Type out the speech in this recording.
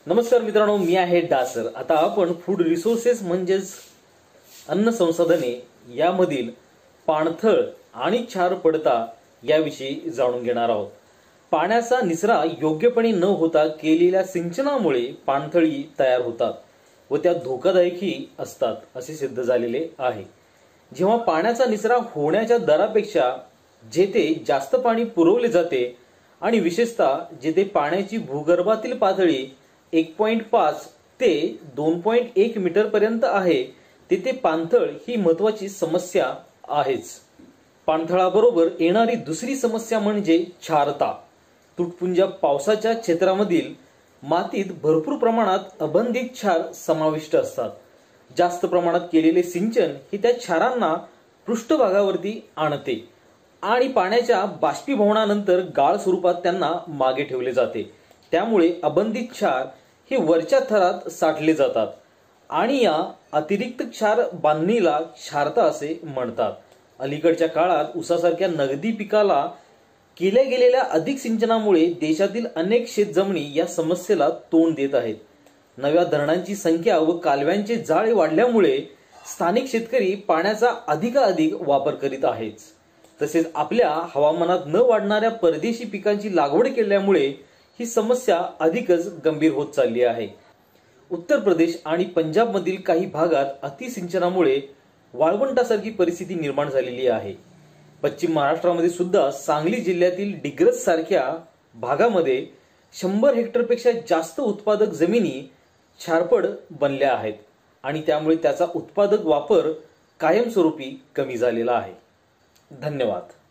नमस्कार मित्रांनो, मी आहे डासर। आता आपण फूड रिसोर्सेस म्हणजेच अन्न संसाधने यामधील पाणथळ आणि क्षार पडता याविषयी जाणून घेणार आहोत। पाण्याचा निचरा योग्यपणे न होता केलेल्या सिंचनामुळे पाणथळी तयार होतात व त्या धोकादायकही असतात असे सिद्ध झालेले आहे। जेव्हा पाण्याचा निचरा होण्याच्या दरापेक्षा जेथे जास्त पाणी पुरवले जाते आणि विशेषतः जेथे पाण्याची भूगर्भातील पातळी 1.5 ते 2.1 मीटर पर्यंत आहे तेथे पाणथळ ही महत्त्वाची समस्या आहेच। पाणथळाबरोबर येणारी दुसरी समस्या म्हणजे क्षारता। तुटपुंज्या पावसाच्या क्षेत्रामधील मातीत भरपूर प्रमाणात अबंधित क्षार समाविष्ट असतात। जास्त प्रमाणात केलेले सिंचन हे त्या क्षारांना पृष्ठभागावरती आणते आणि पाण्याच्या बाष्पीभवनानंतर गाळ स्वरूपात त्यांना मागे ठेवले जाते। त्यामुळे अबंधित क्षार हे वरच्या थरात साठले जातात आणि या अतिरिक्त क्षार बांधणीला क्षारता असे म्हणतात। अलीकडच्या काळात ऊसासारख्या नगदी पिकाला केल्या गेलेल्या अधिक सिंचनामुळे देशातील अनेक शेतजमिनी या समस्येला तोंड देत आहेत। नव्या धरणांची संख्या व कालव्यांचे जाळे वाढल्यामुळे स्थानिक शेतकरी पाण्याचा अधिकाधिक वापर करीत आहेत। तसेच आपल्या हवामानात न वाढणाऱ्या परदेशी पिकांची लागवड केल्यामुळे ही समस्या अधिकच गंभीर होत चालली आहे। उत्तर प्रदेश आणि पंजाब मधील काही भागात अतिसिंचनामुळे वाळवंटासारखी परिस्थिती निर्माण झालेली आहे। पश्चिम महाराष्ट्रामध्ये सुद्धा सांगली जिल्ह्यातील डिग्रस सारख्या भागामध्ये 100 हेक्टरपेक्षा जास्त उत्पादक जमिनी क्षारपड बनल्या आहेत आणि त्यामुळे त्याचा उत्पादक वापर कायमस्वरूपी कमी झालेला आहे। धन्यवाद।